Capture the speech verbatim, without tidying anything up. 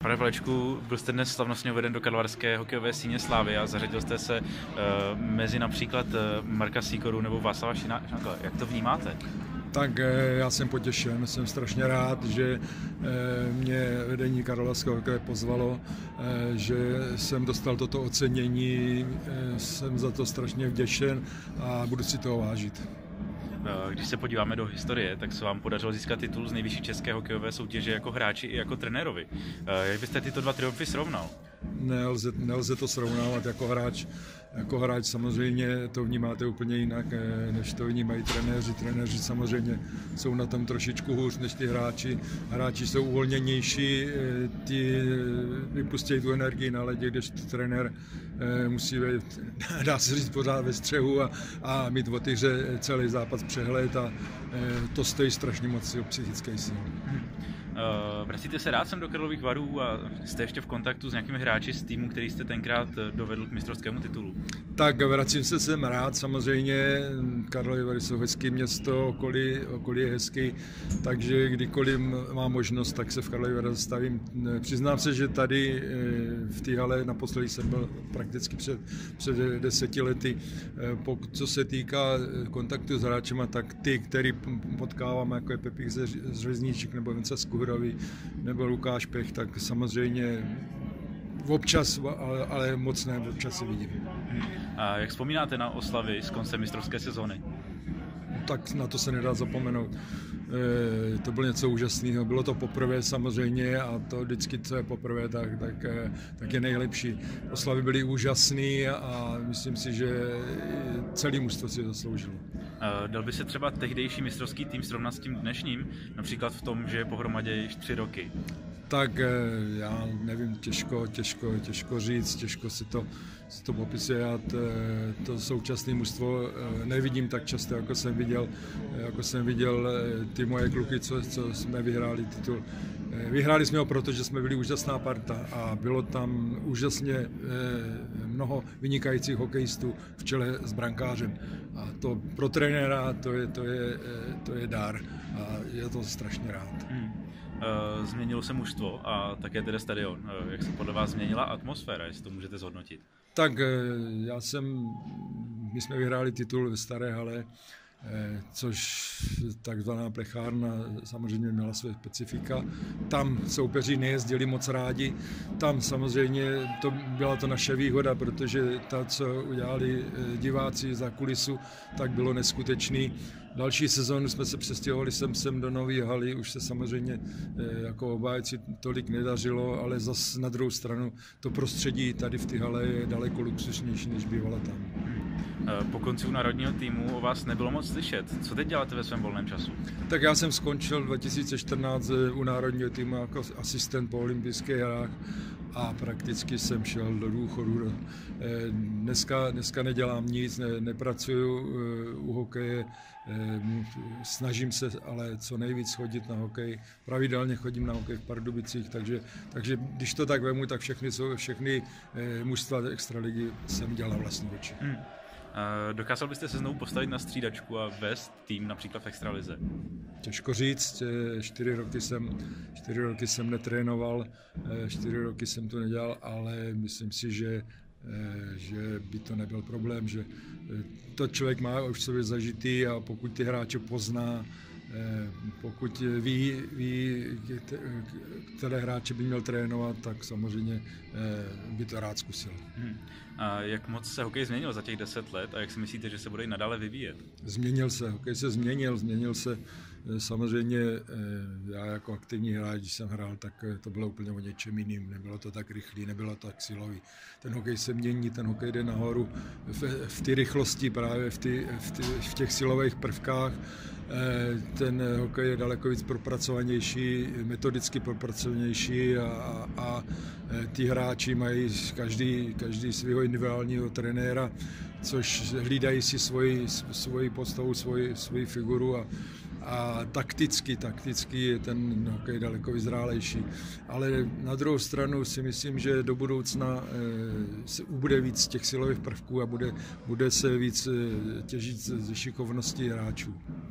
Pane Valečku, byl jste dnes slavnostně uveden do karlovarské hokejové síně slávy a zařadil jste se uh, mezi například uh, Marka Sýkoru nebo Václava Šinakla. Jak to vnímáte? Tak já jsem potěšen, jsem strašně rád, že mě vedení karlovarského hokeje pozvalo, že jsem dostal toto ocenění, jsem za to strašně vděčen a budu si toho vážit. Když se podíváme do historie, tak se vám podařilo získat titul z nejvyšší české hokejové soutěže jako hráči i jako trenérovi. Jak byste tyto dva triumfy srovnal? Nelze, nelze to srovnávat jako hráč. Jako hráč samozřejmě to vnímáte úplně jinak, než to vnímají trenéři. Trenéři samozřejmě jsou na tom trošičku hůř než ty hráči. Hráči jsou uvolněnější, ti vypustí tu energii na ledě, když trenér musí, dá se říct, pořád ve střehu a, a mít o ty hře celý zápas přehled a to stojí strašně moc psychické síly. Uh, vracíte se rád sem do Karlových Varů a jste ještě v kontaktu s nějakými hráči z týmu, který jste tenkrát dovedl k mistrovskému titulu? Tak vracím se sem rád, samozřejmě. Karlovy Vary jsou hezké město, okolí, okolí je hezký, takže kdykoliv mám možnost, tak se v Karlových Varách zastavím. Přiznám se, že tady v té hale naposledy jsem byl prakticky před, před deseti lety. Pokud co se týká kontaktu s hráčema, tak ty, který potkávám, jako je Pepík z Řezníček nebo Vince Skuhrový nebo Lukáš Pech, tak samozřejmě občas, ale, ale moc ne, občas se vidím. A jak vzpomínáte na oslavy z konce mistrovské sezóny? Tak na to se nedá zapomenout. E, to bylo něco úžasného. Bylo to poprvé samozřejmě a to vždycky, co je poprvé, tak, tak, tak je nejlepší. Oslavy byly úžasné a myslím si, že celý mužstvo si zasloužilo. Dal by se třeba tehdejší mistrovský tým srovnat s tím dnešním? Například v tom, že je pohromadě již tři roky. Tak já nevím, těžko, těžko, těžko říct, těžko si to, si to popisuje. Já to, to současné mužstvo nevidím tak často, jako jsem viděl, jako jsem viděl ty moje kluky, co, co jsme vyhráli titul. Vyhráli jsme ho proto, že jsme byli úžasná parta a bylo tam úžasně mnoho vynikajících hokejistů v čele s brankářem. A to pro trenéra to je, to je, to je dár a je to strašně rád. Hmm. Změnilo se mužstvo a také tedy stadion. Jak se podle vás změnila atmosféra, jestli to můžete zhodnotit? Tak já jsem, my jsme vyhráli titul ve Staré hale, což takzvaná plechárna samozřejmě měla své specifika. Tam soupeři nejezdili moc rádi, tam samozřejmě to byla to naše výhoda, protože ta, co udělali diváci za kulisu, tak bylo neskutečný. Další sezónu jsme se přestěhovali sem, sem do Nové haly, už se samozřejmě jako obhájci tolik nedařilo, ale zas na druhou stranu to prostředí tady v té hale je daleko luxusnější, než bývala tam. Po konci národního týmu o vás nebylo moc slyšet. Co teď děláte ve svém volném času? Tak já jsem skončil dva tisíce čtrnáct u národního týmu jako asistent po olympijských hrách a prakticky jsem šel do důchodu. Dneska, dneska nedělám nic, ne, nepracuju u hokeje, snažím se ale co nejvíc chodit na hokej. Pravidelně chodím na hokej v Pardubicích, takže, takže když to tak vemu, tak všechny, všechny mužstva extraligy jsem dělal na vlastní oči. Hmm. Dokázal byste se znovu postavit na střídačku a vést tým například v extralize? Těžko říct, čtyři roky jsem, čtyři roky jsem netrénoval, čtyři roky jsem to nedělal, ale myslím si, že, že by to nebyl problém, že to člověk má už v sobě zažitý a pokud ty hráče pozná, pokud ví, ví, které hráče by měl trénovat, tak samozřejmě by to rád zkusil. Hmm. A jak moc se hokej změnil za těch deset let a jak si myslíte, že se bude i nadále vyvíjet? Změnil se, hokej se změnil, změnil se samozřejmě, já jako aktivní hráč, když jsem hrál, tak to bylo úplně o něčem jiným, nebylo to tak rychlý, nebylo to tak silový. Ten hokej se mění, ten hokej jde nahoru v, v té rychlosti, právě v, ty, v, ty, v těch silových prvkách. Ten hokej je daleko víc propracovanější, metodicky propracovanější a, a, a ty hráči mají každý, každý svého individuálního trenéra, což hlídají si svoji, svoji postavu, svoji, svoji figuru a, a takticky, takticky je ten hokej daleko vyzrálejší. Ale na druhou stranu si myslím, že do budoucna se ubude víc těch silových prvků a bude, bude se víc těžit ze šikovnosti hráčů.